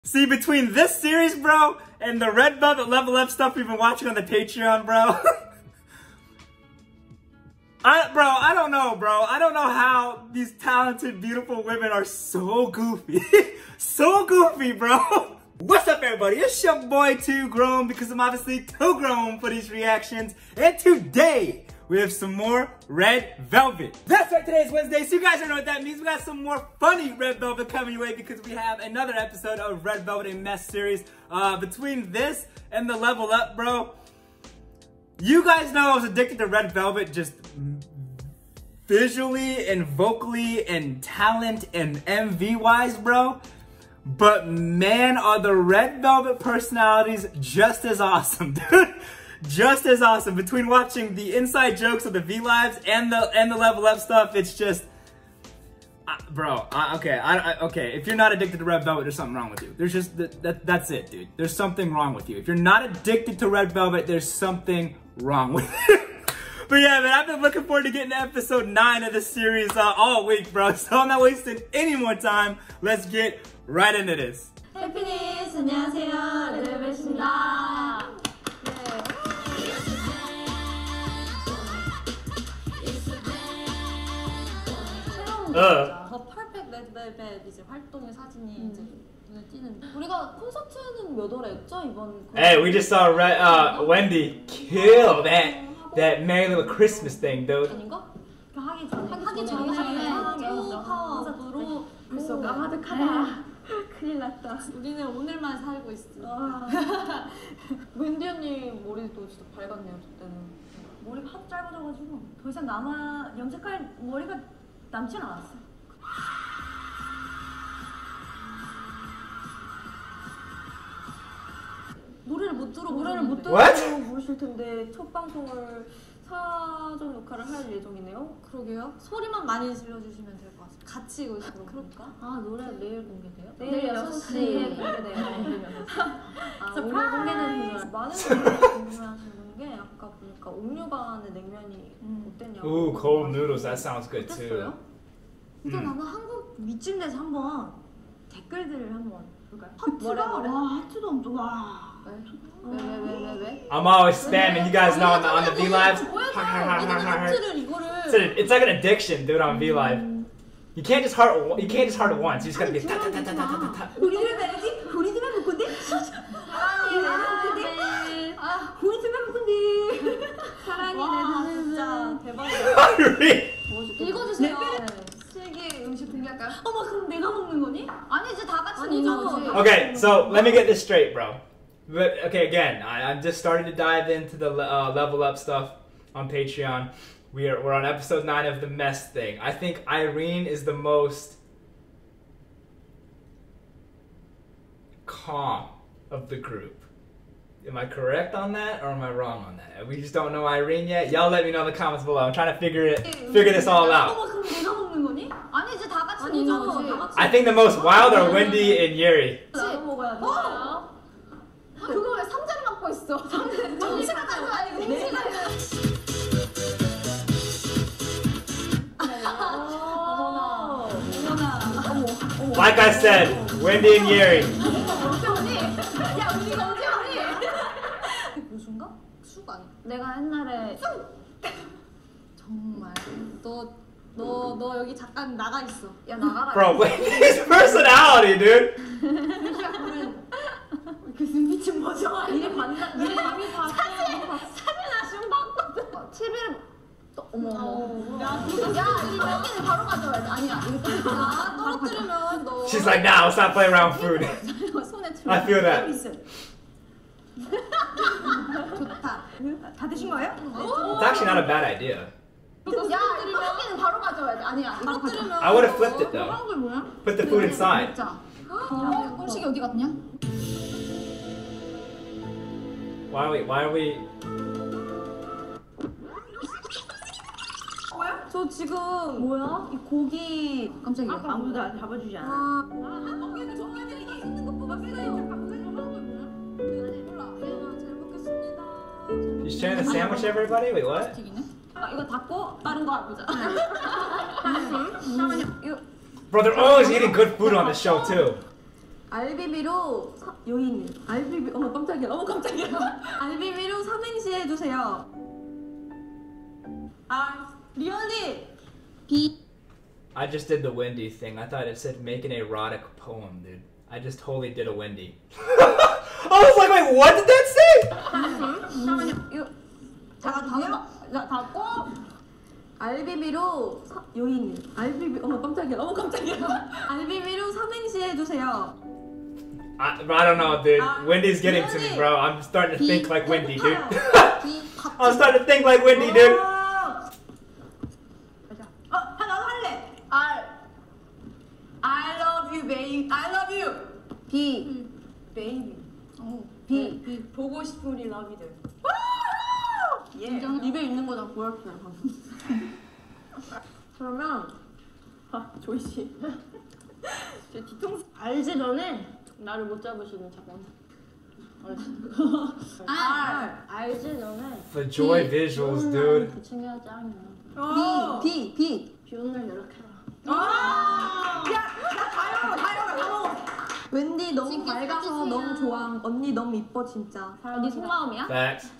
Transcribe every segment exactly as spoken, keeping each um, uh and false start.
See, between this series, bro, and the Red Velvet Level Up stuff we've been watching on the Patreon, bro. I, bro, I don't know, bro. I don't know how these talented, beautiful women are so goofy. So goofy, bro. What's up, everybody? It's your boy, Too Grown, because I'm obviously too grown for these reactions. And today, we have some more Red Velvet. That's right, today is Wednesday, so you guys don't know what that means. We got some more funny Red Velvet coming your way because we have another episode of Red Velvet A Mess series. Uh, between this and the Level Up, bro, you guys know I was addicted to Red Velvet just visually and vocally and talent and M V-wise, bro. But man, are the Red Velvet personalities just as awesome, dude. Just as awesome. Between watching the inside jokes of the V-Lives and the and the Level Up stuff, it's just, uh, bro. Uh, okay, I, I, okay. If you're not addicted to Red Velvet, there's something wrong with you. There's just that, that. That's it, dude. There's something wrong with you. If you're not addicted to Red Velvet, there's something wrong with you. But yeah, man, I've been looking forward to getting to episode nine of this series uh, all week, bro. So I'm not wasting any more time. Let's get right into this. 해피니스 안녕하세요, 레드벨벳입니다. 어. 더 퍼펙트 레드벨벳 이제 활동의 사진이 음. 이제 눈에 띄는데 우리가 콘서트는 몇 월에였죠 이번? Hey, we just saw Red, uh, Wendy kill that that Merry Little Christmas thing, dude. 아닌가? 하기 전에 하기 전에 파워으로 벌써 까마득하다. 큰일 났다. 우리는 오늘만 살고 있어. 웬디 언니 머리도 진짜 밝았네요. 그때는 머리가 하도 짧아져가지고 더 이상 남아 염색할 머리가 남진 않았어. 노래를 못 들어 노래를 못 들어 부르실 텐데 첫 방송을 사전 녹화를 할 예정이네요. 그러게요. 소리만 많이 질러주시면 될 것 같습니다. 같이 의식으로. 그럴까? 아, 노래 내일 공개돼요? 내일 여섯 시에 공개돼요. 아, 오늘 공개는 많은 분들이 궁금해하시는 게 아까 보니까 옥류관의 냉면이 음. 어땠냐고. Ooh, cold noodles. That sounds good 어땠어요? too. 근데 음. 나는 한국 미친 데서 한번 댓글들을 한번 볼까요? 하트가 와 하트도 엄청 와. 왜 왜 왜 왜 왜? I'm always spamming. You guys know on the on the V-Lives. So it's like an addiction, dude, on V-Live. You can't just heart. You can't just heart it once. You just gotta be ta ta ta ta ta ta ta. 우리들은 말이지. 우리들만 볼 건데. 사랑이 나는 건데. 아, 우리들만 볼 건데. 사랑이 나는 진짜 대박이다. 읽어주세요. 세계 음식 공개할까요? 어머, 그럼 내가 먹는 거니? 아니지, 다 같이 먹는 거지. Okay, so let me get this straight, bro. But, okay, again, I, I'm just starting to dive into the uh, Level Up stuff on Patreon. We are, we're on episode nine of the mess thing. I think Irene is the most calm of the group. Am I correct on that, or am I wrong on that? We just don't know Irene yet. Y'all let me know in the comments below. I'm trying to figure it, figure this all out. I think the most wild are Wendy and Yuri. 그거 왜 상자를 맡고 있어? 정시간 가는 거 아니고 공시간이야. Like I said, Wendy and Yuri. 야, 우리 경제 언니. 무슨가? 수가 아니야. 내가 옛날에 정말 너 너 너 여기 잠깐 나가 있어. 야 나가라. Bro, Wendy's personality, dude. 그 눈빛이 뭐죠? 이래 봤나? 이래 밤이 봤어. 사진 사진 아쉬운 봤거든. 티비를 또 어머 어머. 야, 이 떡이는 바로 가져와야지. 아니야, 이거 아, 떨어뜨리면 너. She's like, nah, let's not play around food. 손에 들어. I feel that. 좋다. 다 드신 거예요? It's actually not a bad idea. 야, 이 떡이는 바로 가져와야지. 아니야, 이거 가져와. I would have flipped it though. 게 뭐야? Put the food inside. 어, 꼴식이 어디 갔냐? Why are we? Why are we? 뭐야? 저 지금 뭐야? 이 고기 깜짝이야. 아무도 안 잡아주지 않아. 아, 거기는 정면들이 있는 것보다 세요. 몰라. 잘 먹겠습니다. She's trying to sandwich everybody. Wait, what? 아, 이거 닫고 다른 거 해보자. 잠깐만요. 이거 Bro, they're always eating good food on the show too. 알비비로 사, 여기 있네. 알비비 어머 깜짝이야. 어머 깜짝이야. 알비비로 삼행시 해주세요. 아 리언이 비. I just did the Wendy thing. I thought it said make an erotic poem, dude. I just totally did a Wendy. I was like, wait, what did that say? 잠깐만요. 이거 잠깐 당해봐. 나 닫고. 알비비로 사, 여기 있네. 알비비 어머 깜짝이야. 어머 깜짝이야. 알비비로 삼행시 해주세요. I, I don't know, dude. 아, Wendy's getting to me, 리언이 bro. I'm starting to 비 think like Wendy, dude. 비 I'm starting to think like Wendy, dude. 가자. 어, 하 나도 할래. R I love you, baby. I love you. B baby. 어, B B 보고 싶은 우리 러비들. 예. 입에 있는 거 다 보였어요 방금. 그러면 아 조이 씨. 제 뒤통수 알지 너네 나를 못 잡으시는 자본. 알 알지 너네. The joy visuals, dude. 부침개가 짱이야. B B B 비오늘 연락해라. 아! 야, 나 가요, 가요, 가요. 웬디 너무 밝아서 너무 좋아. 언니 너무 이뻐 진짜. 언니 속마음이야? Facts.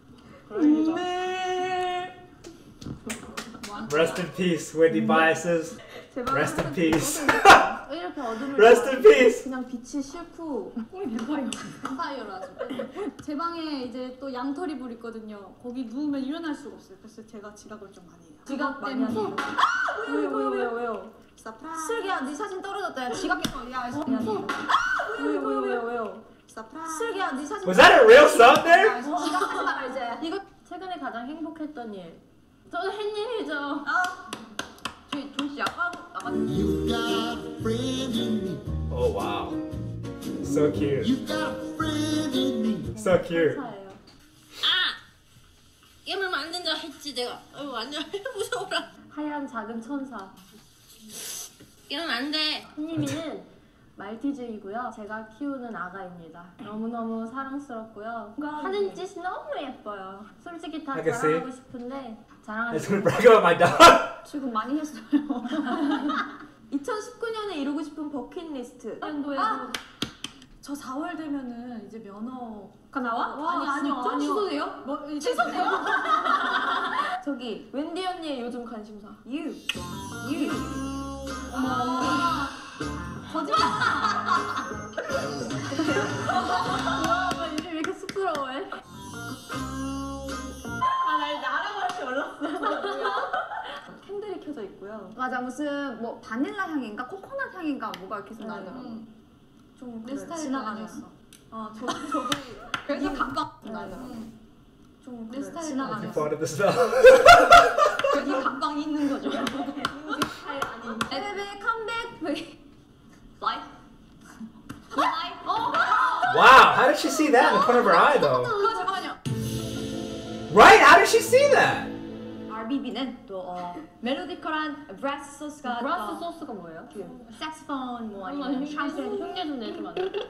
네. Rest in peace, Wendy biases. Rest in peace. 이렇게 어둠을 Rest in peace. 그냥 빛이 싫고 꿈이 뱀파이어. 뱀파이어라서. 제 방에 이제 또 양털이불 있거든요. 거기 누우면 일어날 수가 없어요. 그래서 제가 지각을 좀 많이 해요. 지각 많이 하죠. 아! 왜요, 왜요, 왜요, 왜요? 슬기야, 네 사진 떨어졌다. 야, 지각해서. 야, 미안해. 아! 왜요, 왜요, 왜요, 왜요? 슬기야, 네 사진. Was that a real song there? 지각하지 마라 이제. 이거 최근에 가장 행복했던 일. 저는 햇님이죠. 아, 저희 조씨 아까 나갔는데. You got a friend in me. Oh wow. So cute. You got a friend in me. So cute. 사예요. 아! 깨물면 안 된다 했지 내가. 아유 완전 무서워라. 하얀 작은 천사. 깨물면 안 돼. 햇님이는 말티즈이고요. 제가 키우는 아가입니다. 너무너무 사랑스럽고요. 하는 짓이 너무 예뻐요. 솔직히 다 I can see. 자랑하고 싶은데 I 자랑하지 just want to brag about my dog. 지금 많이 했어요. 이천십구 년에 이루고 싶은 버킷리스트. 년도에 아! 저 사월 되면은 이제 면허가 나와? 와, 아니 아니요 진짜? 아니요. 취소돼요? 뭐 취소돼요? 저기 웬디 언니의 요즘 관심사. You. You. 아, 거짓말. 와, 요즘 왜 이렇게 쑥스러워해? 아, 날 나라고 할 줄 몰랐어. 캔들이 켜져 있고요. 맞아, 무슨 뭐 바닐라 향인가 코코넛 향인가 뭐가 이렇게 좀 나더라고. 음, 좀 내 그래, 스타일이 지나가면. 아니었어. 어, 저, 저도 그래서 가까. 음, 좀 내 그래, 스타일이 You 지나가면서. thought of this stuff. 이 각방이 있는 거죠. 스타일 아닌. 베베베 컴백. 라이프. Wow, how did she see that in the corner of her eye though? 그거 잠깐만요. Right? How did she see that? 알비비는 또 어, 멜로디컬한 브라스 소스가 브라스 소스가 뭐예요? 색스폰 뭐 아니면 아니면 흉내 샴페인. 흉내 좀 내주면 안 돼?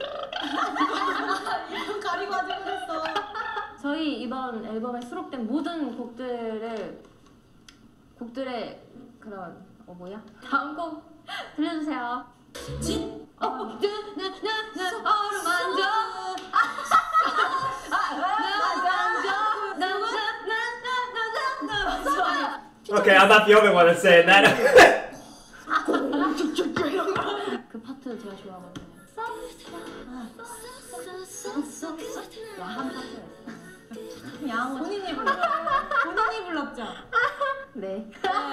가리고 하지 그랬어. 저희 이번 앨범에 수록된 모든 곡들을 곡들의 그런 어 뭐야? 다음 곡 들려주세요. 진 어나나나 어루만져 나나나나나나나나나 Okay, I'm not the only one that's saying that. 그 파트 제가 좋아하거든요. 야한 파트였어요. 양 본인이 불렀죠. 본인이 불렀죠. 네.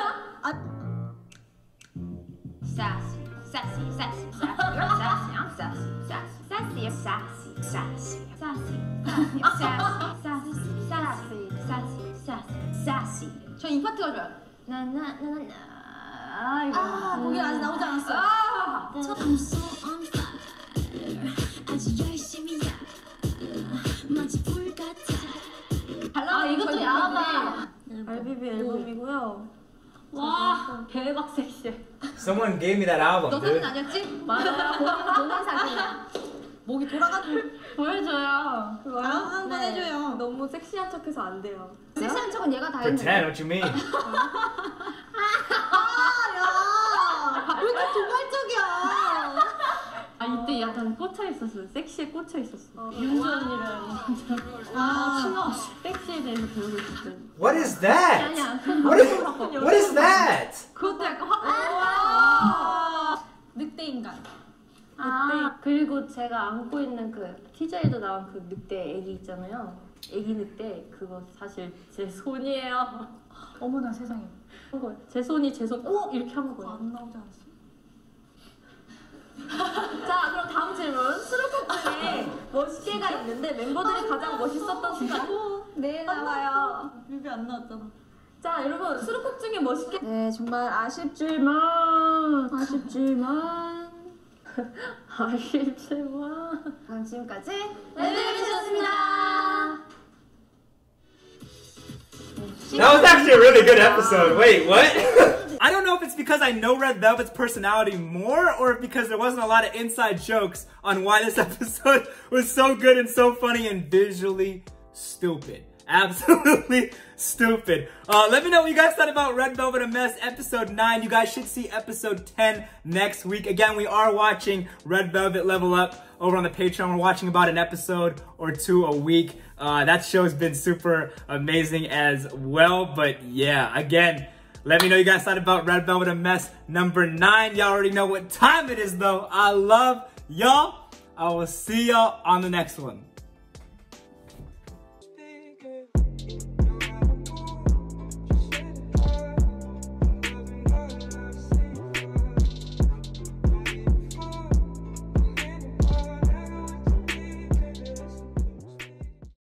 Sassy, sassy, sassy, sassy. You're sassy. I'm sassy, sassy, sassy. You're sassy, sassy, sassy, sassy, sassy, sassy, sassy, sassy. 저 이 파트가 좋아요. 나나나나 아 이거 아, 거기 아직 나오지 않았어. 아, I'm so on fire. 아주 열심히야. 마치 불 같아. 아 이것도 야하다. 알비비 앨범이고요. 와 대박 섹시해. Someone gave me that album, 너 사진 dude. 아니었지? 맞아요. 본인 본인 사진이야. 목이 돌아가지고. 보여줘요. 그거요? 한번 네. 해줘요. 너무 섹시한 척해서 안 돼요. 섹시한 척은 얘가 다 Pretend, 했는데. what you mean? 아, 야. 왜 이렇게 도발적이야? 아 이때 약간 꽂혀 있었어요. 섹시에 꽂혀 있었어. 어, 윤주 언니랑 아, 신어 섹시에 대해서 배우고 있었어요. What is that? 아니야. What is, what is that? 그것도 약간 확. 늑대 인간. 아 그리고 제가 안고 있는 그 티저에도 나온 그 늑대 애기 있잖아요. 애기 늑대 그거 사실 제 손이에요. 어머나 세상에. 한 거예요. 제 손이 제 손 꼭 이렇게 한 그거 거예요. 안 나오지 않았어? 자 그럼 다음 질문. 수록곡 중에 멋있게가 있는데 멤버들이 가장 멋있었던 순간. 네 나와요. 뮤비 안 나왔잖아. 자 여러분 수록곡 중에 멋있게. 네 정말 아쉽지만 아쉽지만 아쉽지만. 그럼 지금까지 레드벨벳이었습니다. That was actually a really good episode. Wait, what? I don't know if it's because I know Red Velvet's personality more or if because there wasn't a lot of inside jokes on why this episode was so good and so funny and visually stupid. Absolutely stupid. Uh, let me know what you guys thought about Red Velvet A Mess episode nine. You guys should see episode ten next week. Again, we are watching Red Velvet Level Up over on the Patreon. We're watching about an episode or two a week. Uh, that show's been super amazing as well. But yeah, again, let me know what you guys thought about Red Velvet A Mess number nine. Y'all already know what time it is though. I love y'all. I will see y'all on the next one.